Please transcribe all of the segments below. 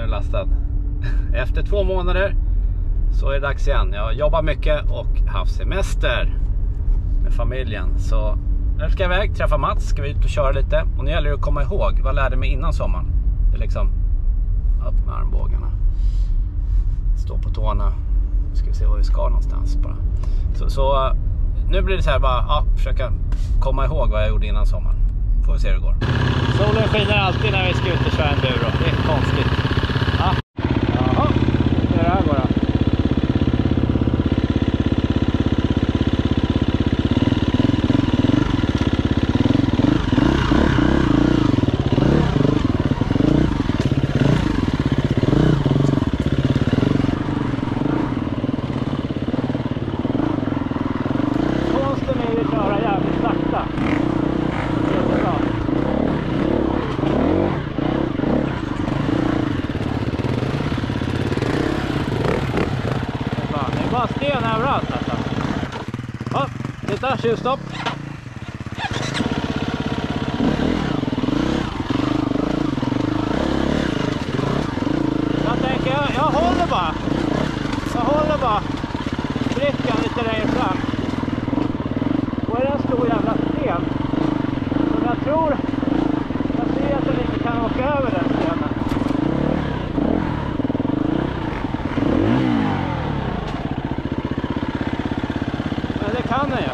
den lastad. Efter 2 månader så är det dags igen. Jag jobbar mycket och haft semester med familjen. Så nu ska jag iväg, träffa Mats, ska vi ut och köra lite. Och nu gäller det att komma ihåg, vad lärde mig innan sommaren? Det är liksom upp med armbågarna, stå på tårna. Ska vi se var vi ska någonstans bara. Så nu blir det så här bara, försöka komma ihåg vad jag gjorde innan sommaren. Får vi se hur det går. Solen skiner alltid när vi ska ut och köra en enduro. Det är konstigt. Ja. Jaha, hur är det här går då? Bara sten överallt alltså. Ja, titta, tjuvstopp. Jag tänker, jag håller bara brickan lite längre fram. Och är det en stor jävla sten som jag tror, jag ser att den inte kan åka över den stenen. Kan jag?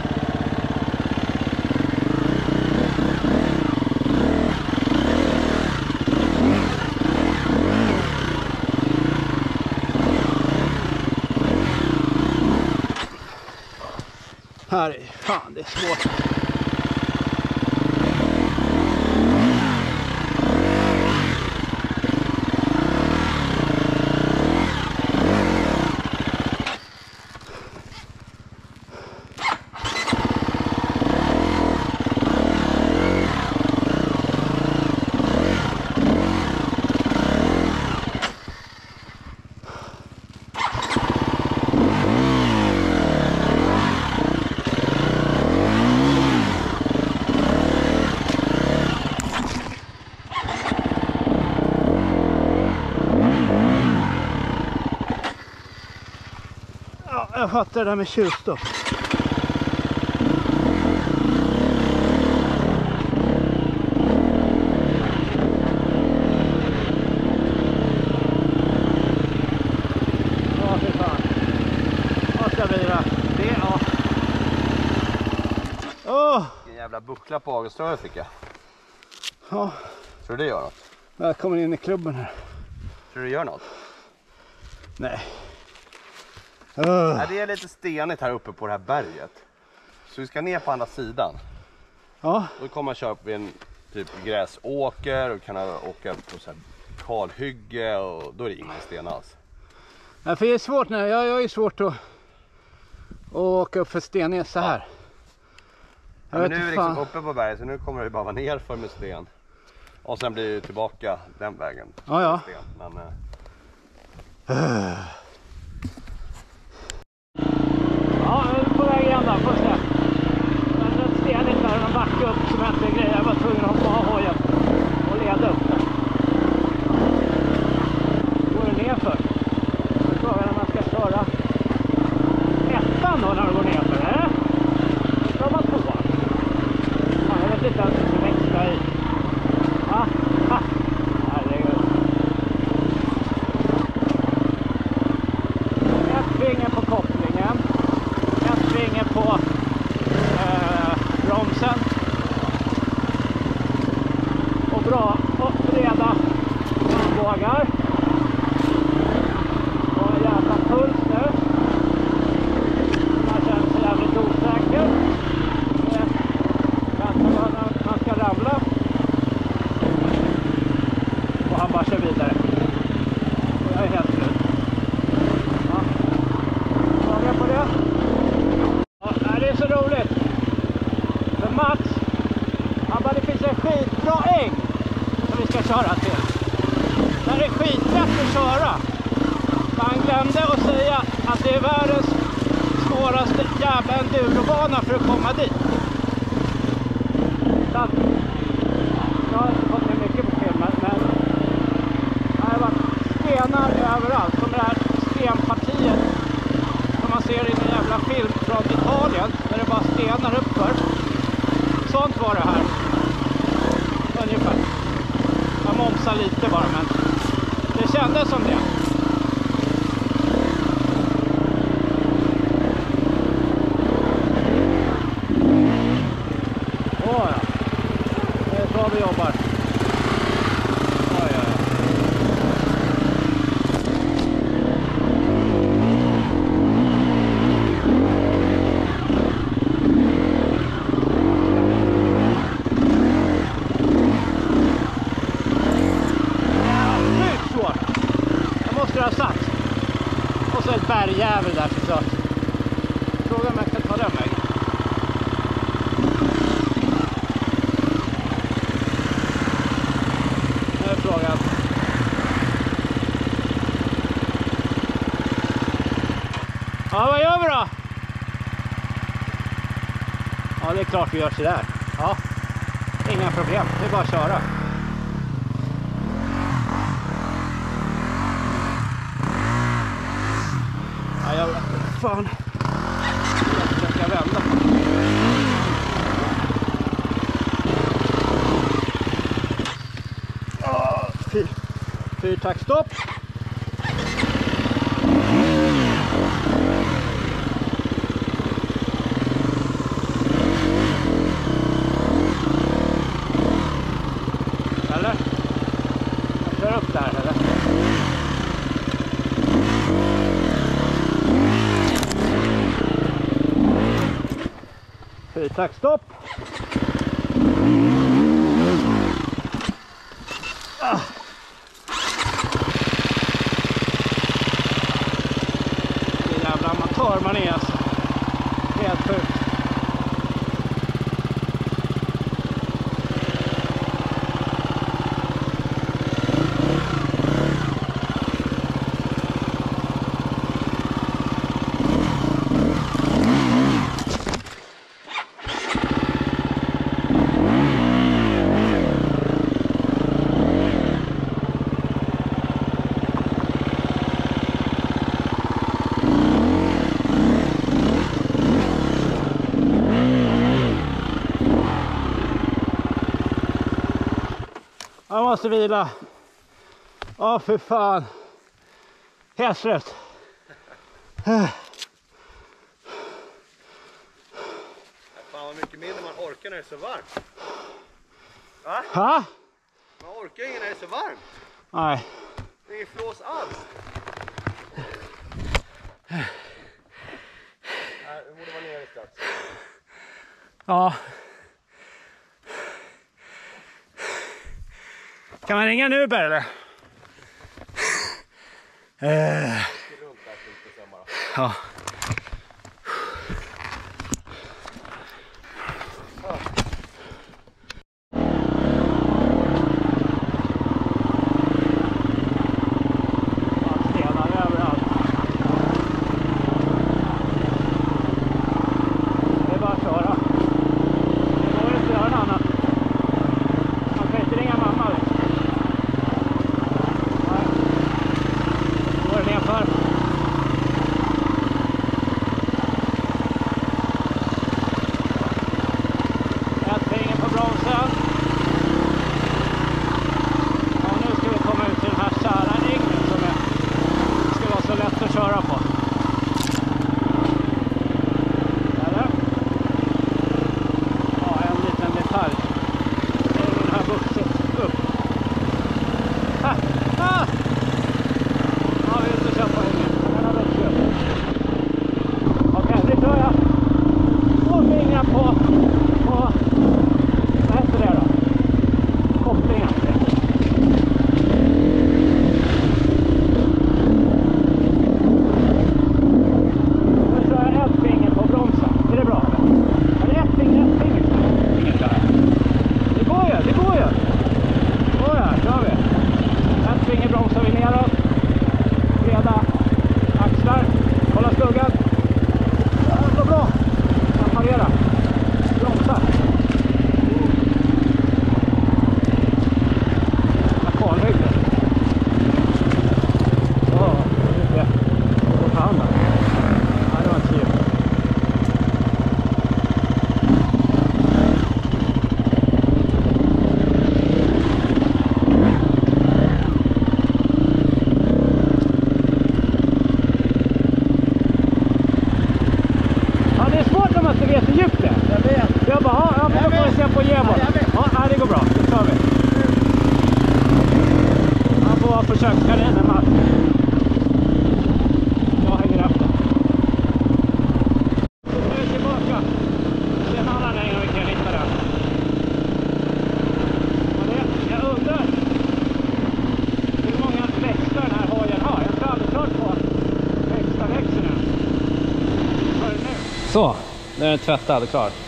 Här är fan, det är svårt. Jag fattar det där med tjuvstopp. Ja, fy fan. Vad ska vi göra? Det, ja. Vilken jävla buckla på agelströret fick jag. Ja. Tror du det gör något? Jag kommer in i klubben här. Tror du det gör något? Nej. Nej, det är lite stenigt här uppe på det här berget. Så vi ska ner på andra sidan. Ja. Då kommer man köra upp vid en typ gräsåker och kan åka på så här kalhygge och då är det ingen sten alls. Ja, för det är svårt nu. Jag är svårt att åka upp för sten så här. Ja, men nu är det liksom uppe på berget så nu kommer det bara vara ner för med sten. Och sen blir det tillbaka den vägen. Ja. Sten. Men, ja, jag är på väg igen då, först det. Men det är stenigt där och de backar upp som inte är grejer. Jag var tvungen att hoppa av hojen och leda upp den. Går det ner för? Så frågan om man ska köra ettan då när det går ner för, eller? Då kör man tvåan. Ja, jag vet inte ens hur det växlar i. Ja, herregud. Ett finger på kopplingen. Ett finger på bromsen. Och bra och breda armbågar. Och en jävla puls nu. Man känner sig jävligt osäker. Vänta när man ska ramla. Och han bara kör vidare. Och jag är helt slut. Ja. Fråga på det. Ja, det är så roligt. För Mats, han bara, det finns en skitbra äng som vi ska köra till. Där är skitlätt att köra. Men han glömde att säga att det är världens svåraste jävla endurobana för att komma dit. Så att, jag har inte fått med mycket på filmen, men det har varit bromsa lite bara, men det kändes som det. Åh ja, det är så vi jobbar. Oj, oj, oj. Jag satt. Och så ett bergjävel där, så frågan om jag kan ta den vägen. Nu är frågan. Ja, vad gör vi då? Ja, det är klart vi gör så där. Ja, inga problem. Det är bara att köra. Jag vet inte, fan. Jag försöker vända. Fyrtaktstopp. Eller? Jag kör upp där, eller? Fyrtaktstopp. Det är jävla amatör man är alltså. Helt sjukt. Jag måste vila. Åh, för fan. Helt slut. Fan vad mycket mindre man orkar när det är så varmt. Va? Ha? Man orkar ingen när det är så varmt. Nej. Det är ingen flås alls. Nej, vi borde vara nere strax. Ja. Kan man ringa en Uber eller? Ja. köksgardinen, Mats. Jag hänger efter. Nu är vi tillbaka. Den annan är innan vi kan hitta den. Jag undrar hur många växlar den här hojen har. Jag har aldrig kört på extra växeln. Så, nu är den tvättad och klar.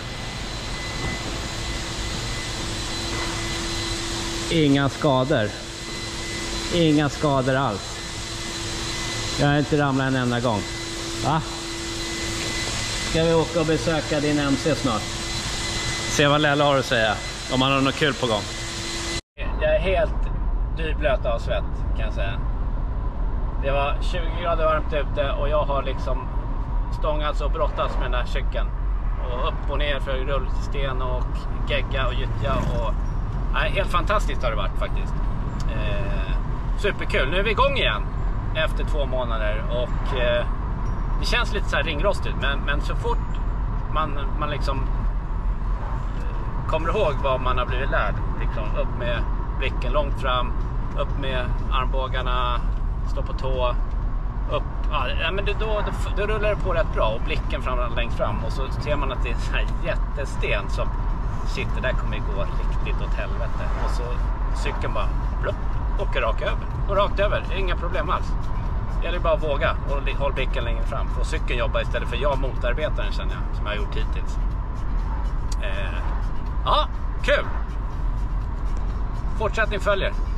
Inga skador. Inga skador alls. Jag har inte ramlat en enda gång. Va? Ska vi åka och besöka din MC snart? Se vad Lella har att säga. Om han har något kul på gång. Jag är helt dyblöt av svett, kan jag säga. Det var 20 grader varmt ute och jag har liksom stångats och brottats med den här cykeln. Och upp och ner för rullsten och gegga och gyttja. Och nej, helt fantastiskt har det varit faktiskt. Superkul. Nu är vi igång igen efter 2 månader. Och det känns lite så här ringrostigt. Men så fort man liksom kommer ihåg vad man har blivit lärd. Liksom, upp med blicken långt fram. Upp med armbågarna. Stå på tå. Upp. Ja, men då rullar det på rätt bra. Och blicken längst fram. Och så ser man att det är en sån här jättesten som sitter där, kommer gå riktigt åt helvete. Och så cykeln bara plupp, åker rakt över. Inga problem alls. Det gäller bara att våga och hålla blicken längre fram. För cykeln jobbar istället för jag motarbetar den, känner jag, som jag har gjort hittills. Ja, kul! Fortsättning följer.